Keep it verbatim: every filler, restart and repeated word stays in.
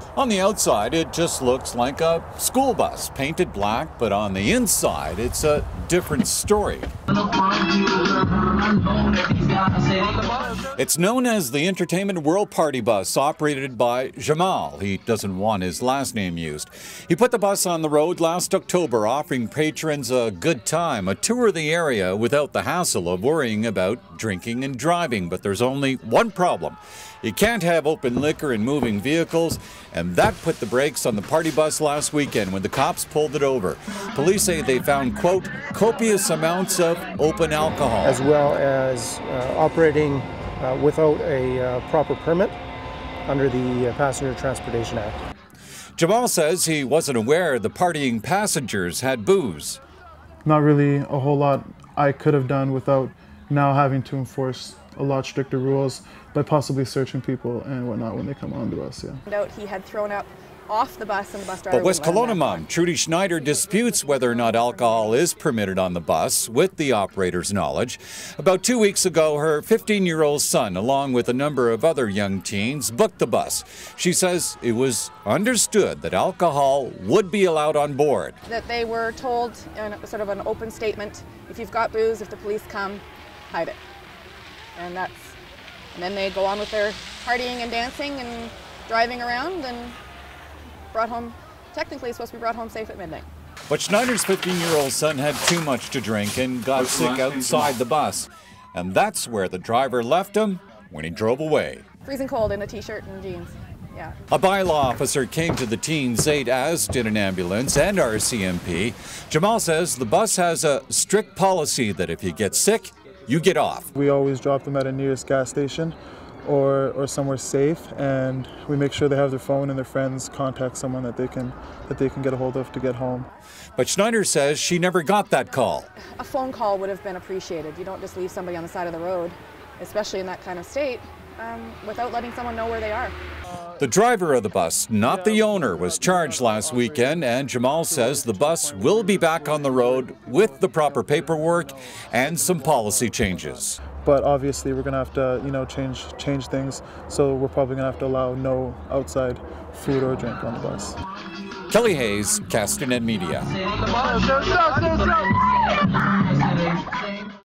On the outside, it just looks like a school bus, painted black, but on the inside, it's a different story. It's known as the Entertainment World Party Bus, operated by Jamal. He doesn't want his last name used. He put the bus on the road last October, offering patrons a good time, a tour of the area without the hassle of worrying about drinking and driving. But there's only one problem. You can't have open liquor in moving vehicles, and that put the brakes on the party bus last weekend when the cops pulled it over. Police say they found, quote, copious amounts of open alcohol. As well as uh, operating uh, without a uh, proper permit under the uh, Passenger Transportation Act. Jamal says he wasn't aware the partying passengers had booze. Not really a whole lot I could have done without now having to enforce a lot stricter rules by possibly searching people and whatnot when they come on the bus. Yeah. He had thrown up off the bus and the bus driver. But West Kelowna mom Trudy Schneider disputes whether or not alcohol is permitted on the bus with the operator's knowledge. About two weeks ago, her fifteen-year-old son, along with a number of other young teens, booked the bus. She says it was understood that alcohol would be allowed on board. That they were told in sort of an open statement, if you've got booze, if the police come, hide it. And that's, and then they go on with their partying and dancing and driving around and brought home, technically supposed to be brought home safe at midnight. But Schneider's fifteen-year-old son had too much to drink and got sick outside the bus. And that's where the driver left him when he drove away. Freezing cold in a t-shirt and jeans, yeah. A bylaw officer came to the teen's aid, as did an ambulance and R C M P. Jamal says the bus has a strict policy that if you get sick, you get off. We always drop them at a nearest gas station or, or somewhere safe, and we make sure they have their phone and their friends contact someone that they can that they can get a hold of to get home. But Schneider says she never got that call. A phone call would have been appreciated. You don't just leave somebody on the side of the road, especially in that kind of state, um, without letting someone know where they are. The driver of the bus, not the owner, was charged last weekend, and Jamal says the bus will be back on the road with the proper paperwork and some policy changes. But obviously we're going to have to, you know, change change things, so we're probably going to have to allow no outside food or drink on the bus. Kelly Hayes, Castanet Media.